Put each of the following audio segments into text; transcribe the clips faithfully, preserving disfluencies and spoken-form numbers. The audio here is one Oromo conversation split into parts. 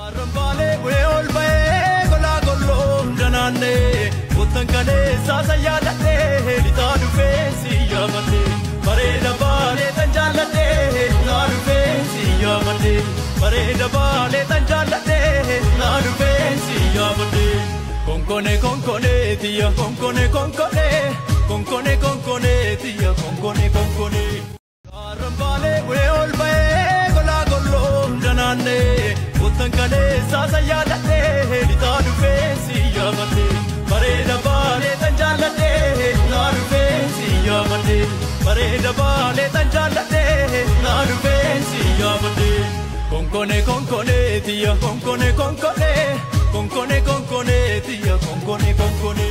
Rambale we all bay gola gollo danane utankale sasa yadate litadu fesi yamate pareda bale tanjalate nadu fesi yamate pareda bale tanjalate nadu fesi yamate konkone konkone tia konkone konkone konkone konkone tia konkone konkone Rambale we all bay gola gollo danane Utankale sasa yadate litadu fesi yamate pareda bale tanjalate nadu fesi yamate pareda bale tanjalate nadu fesi yamate konkone konkone tia konkone konkone konkone konkone tia konkone konkone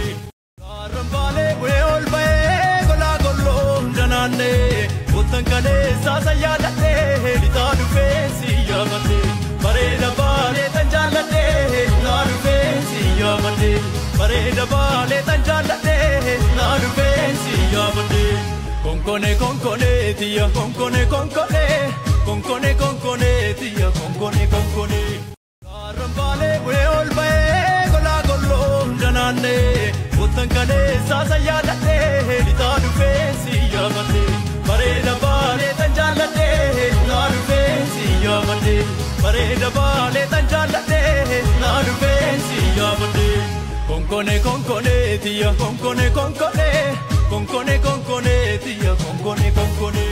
Rambale we all bay gola gollo danane Utankale sasa yadate litadu fesi yamate Pareda bale tanjalate nadu fesi yamate Pareda bale tanjalate nadu fesi yamate konkone konkone tia konkone konkone konkone konkone tia konkone konkone Rambale we all bay gola gollo danane utankale sasa yadate litadu fesi yamate Pareda bale tanjalate nadu fesi yamate Pareda bale tanjalate nadu fesi yamate konkone konkone tia konkone konkone konkone konkone tia konkone konkone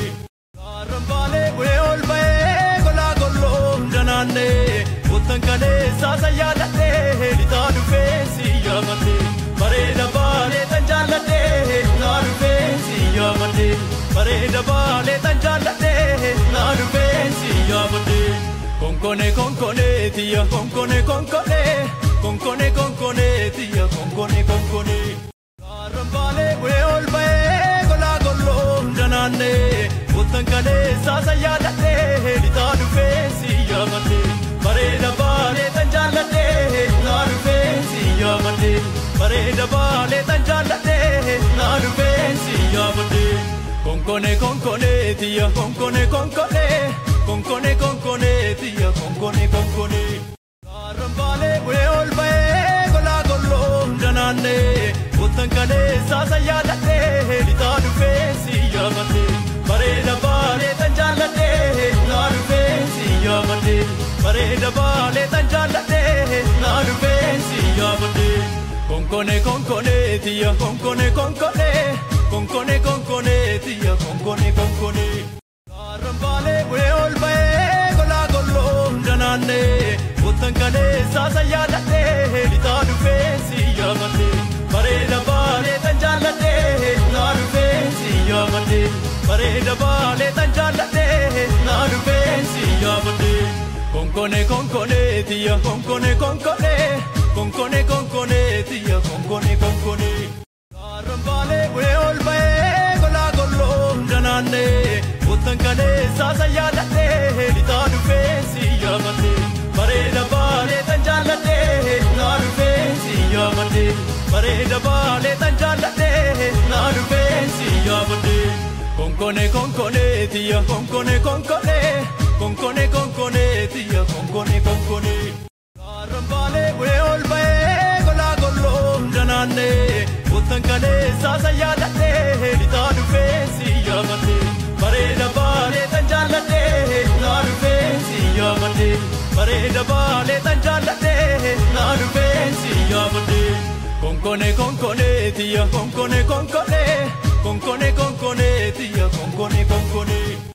Rambale we all bay gola gollo danane utankale sasa yadate litadu fesi yamate Pareda bale tanjalate nadu fesi yamate Pareda bale tanjalate nadu fesi yamate konkone konkone tia konkone konkone konkone konkone tia konkone konkone Rambale we all bay gola gollo danane utankale sasa yadate litadu fesi yamate Pareda bale tanjalate nadu fesi yamate Pareda bale tanjalate nadu fesi yamate konkone konkone tia konkone konkone konkone konkone tia konkone konkone Rambale we all bay gola gollo danane utankale sasa yadate litadu fesi yamate Pareda bale tanjalate nadu fesi yamate Pareda bale tanjalate nadu fesi yamate konkone konkone tia konkone konkone konkone konkone tia konkone konkone Rambale we all bay gola gollo danane utankale sasa yadate litadu fesi yamate Pareda bale tanjalate nadu fesi yamate Pareda bale tanjalate nadu fesi yamate konkone konkone tia konkone konkone konkone konkone tia konkone konkone Rambale we all bay gola gollo danane utankale sasa yadate litadu fesi yamate Pareda bale tanjalate nadu fesi yamate Pareda bale tanjalate nadu fesi yamate konkone konkone tia konkone konkone konkone konkone tia konkone konkone Rambale we all bay gola gollo danane utankale sasa yadate litadu fesi yamate Pareda bale tanjalate nadu fesi yamate Pareda bale tanjalate nadu fesi yamate konkone konkone tia konkone konkone konkone